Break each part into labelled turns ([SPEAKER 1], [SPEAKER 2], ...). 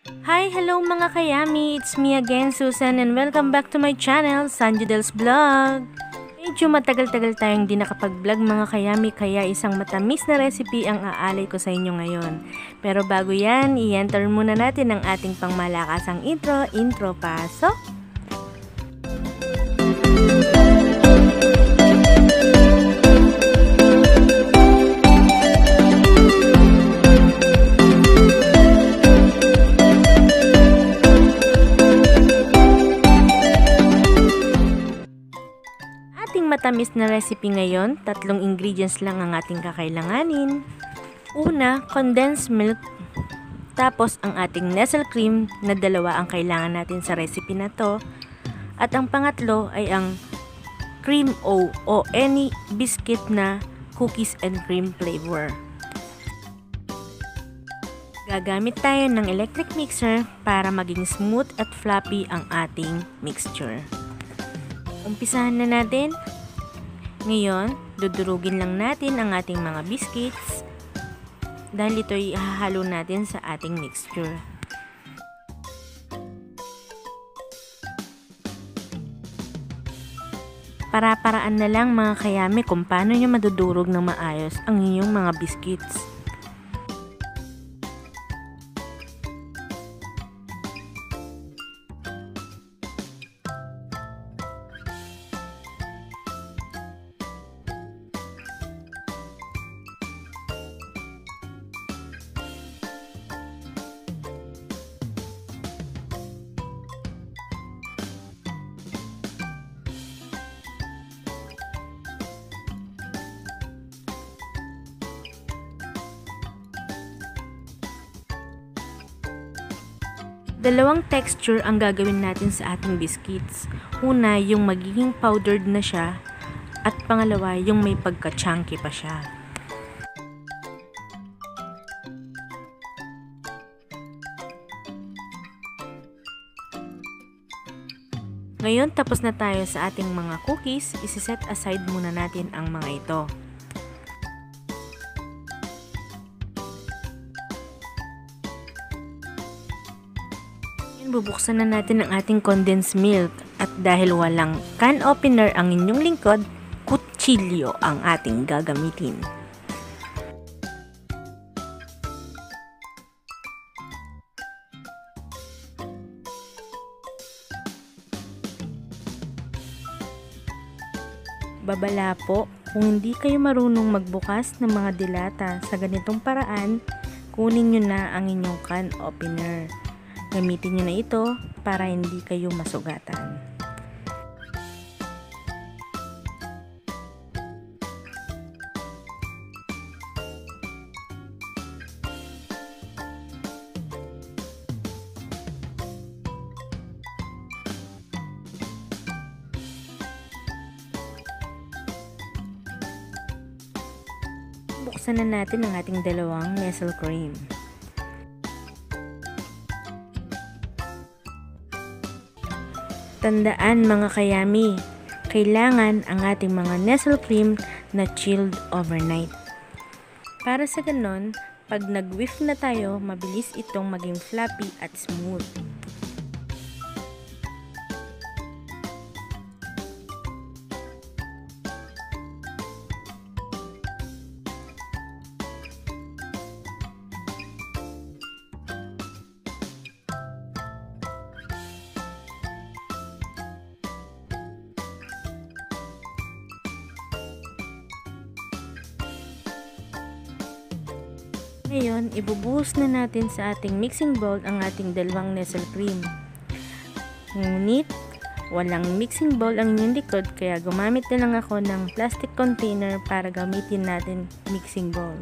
[SPEAKER 1] Hi, hello mga kayami! It's me again, Susan, and welcome back to my channel, Sanjudel's Vlog! Medyo matagal-tagal tayong di nakapag-vlog mga kayami, kaya isang matamis na recipe ang aalay ko sa inyo ngayon. Pero bago yan, i-enter muna natin ang ating pangmalakasang intro pasok! Matamis na recipe ngayon, 3 ingredients lang ang ating kakailanganin. Una, condensed milk. Tapos ang ating Nestle cream na 2 ang kailangan natin sa recipe na to. At ang pangatlo ay ang cream o any biscuit na cookies and cream flavor. Gagamit tayo ng electric mixer para maging smooth at fluffy ang ating mixture. Umpisahan na natin. Ngayon, dudurugin lang natin ang ating mga biscuits dahil ito ay ihahalo natin sa ating mixture. Para-paraan na lang mga kayami kung paano nyo madudurog ng maayos ang inyong mga biscuits. Dalawang texture ang gagawin natin sa ating biscuits. Una, yung magiging powdered na siya, at pangalawa, yung may pagka-chunky pa siya. Ngayon, tapos na tayo sa ating mga cookies, isi-set aside muna natin ang mga ito. Bubuksan na natin ang ating condensed milk at dahil walang can opener ang inyong lingkod, kutsilyo ang ating gagamitin. Babala po, kung hindi kayo marunong magbukas ng mga dilata sa ganitong paraan, kunin nyo na ang inyong can opener. Gamitin nyo na ito para hindi kayo masugatan. Buksan na natin ang ating 2 Nestle cream. Tandaan mga kayami, kailangan ang ating mga Nestle cream na chilled overnight. Para sa ganon, pag nag-whiff na tayo, mabilis itong maging fluffy at smooth. Ngayon, ibubuhos na natin sa ating mixing bowl ang ating 2 Nestle cream. Ngunit, walang mixing bowl ang inyong likod kaya gumamit na lang ako ng plastic container para gamitin natin mixing bowl.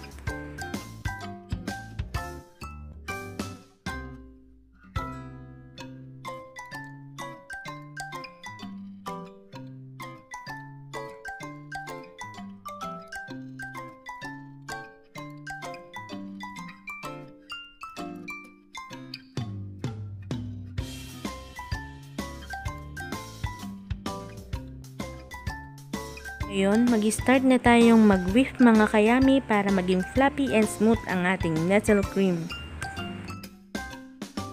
[SPEAKER 1] Ngayon, mag-start na tayong mag-whip mga kayami para maging fluffy and smooth ang ating Nestle cream.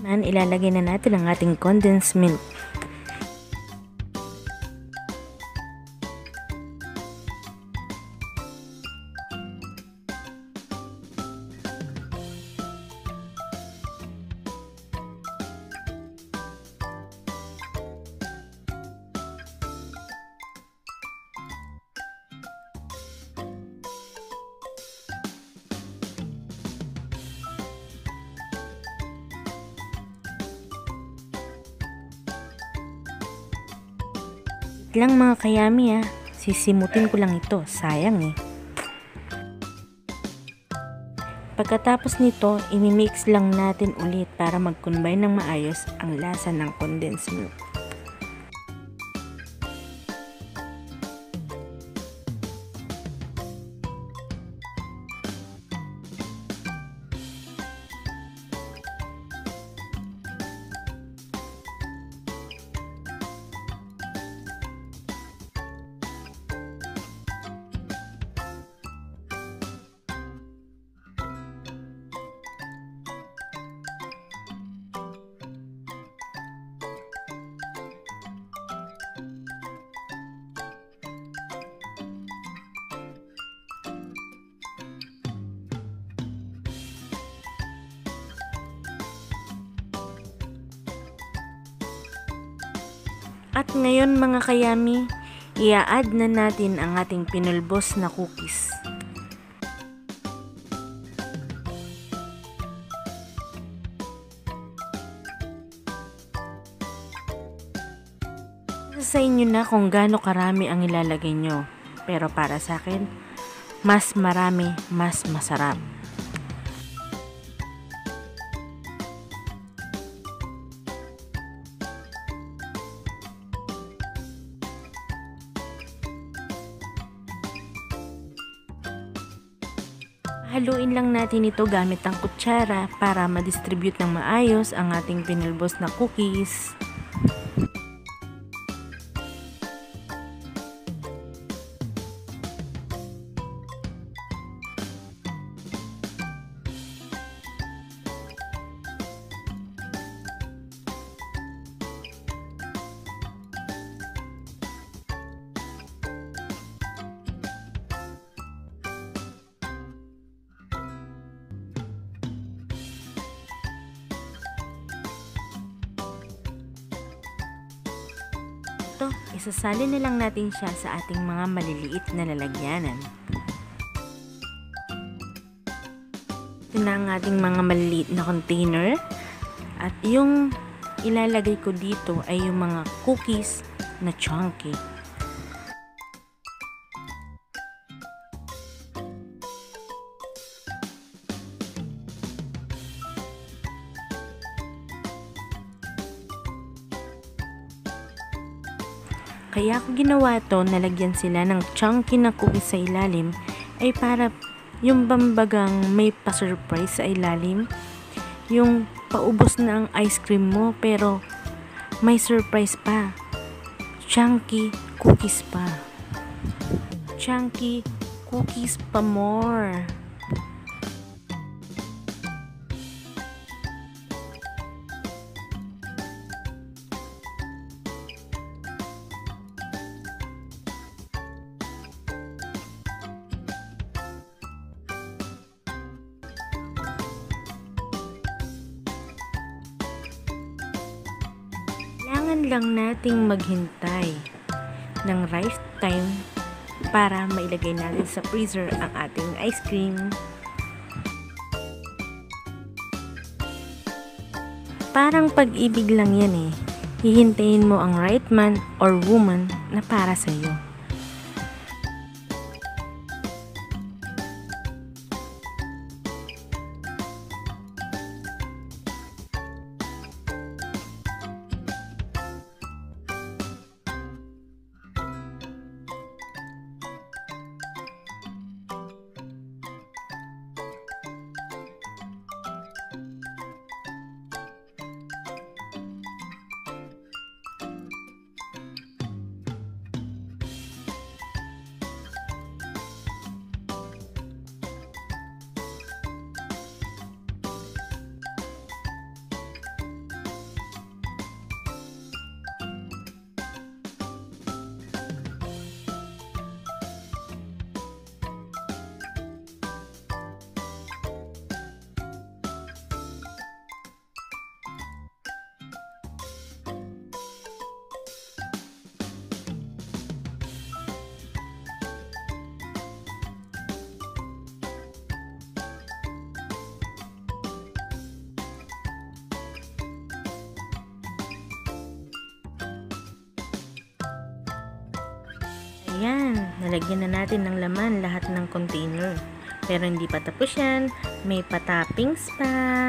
[SPEAKER 1] Ilalagay na natin ang ating condensed milk. Lang mga kayami sisimutin ko lang ito, sayang Pagkatapos nito, imimix lang natin ulit para mag-combine ng maayos ang lasa ng condensed milk. At ngayon mga kayami, i-add na natin ang ating pinulbos na cookies. Sa inyo na kung gaano karami ang ilalagay nyo. Pero para sa akin, mas marami, mas masarap. Haluin lang natin ito gamit ang kutsara para ma-distribute ng maayos ang ating pinulbos na cookies. Ito, isasalin na lang natin siya sa ating mga maliliit na lalagyanan. Ito na ang ating mga maliliit na container. At yung ilalagay ko dito ay yung mga cookies na chunky. Kaya ako ginawa to, nalagyan sila ng chunky na cookies sa ilalim ay para yung bambagang may pa-surprise sa ilalim. Yung paubos na ang ice cream mo pero may surprise pa. Chunky cookies pa. Chunky cookies pa more. Kailangan lang nating maghintay ng right time para mailagay natin sa freezer ang ating ice cream. Parang pag-ibig lang yan Hihintayin mo ang right man or woman na para sa iyo. Ayan, nalagyan na natin ng laman lahat ng container. Pero hindi pa tapos yan, may pa-toppings pa.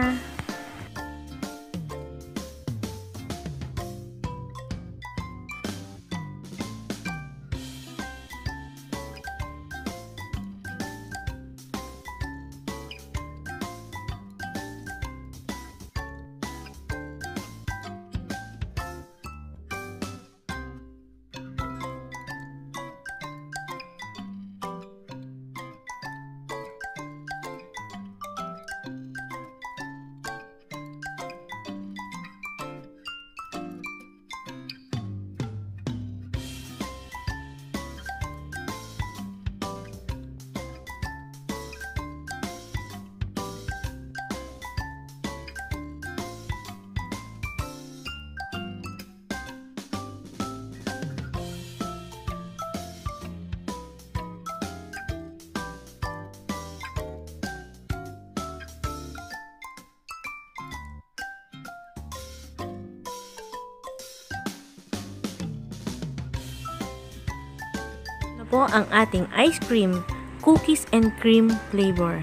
[SPEAKER 1] Po ang ating ice cream, cookies and cream flavor.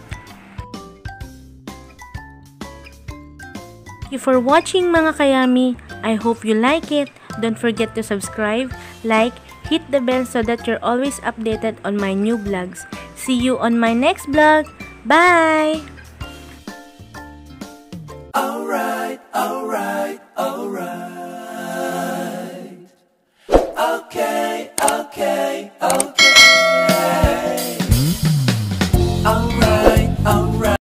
[SPEAKER 1] Thank you for watching mga kayami. I hope you like it. Don't forget to subscribe, like, hit the bell so that you're always updated on my new vlogs. See you on my next vlog. Bye!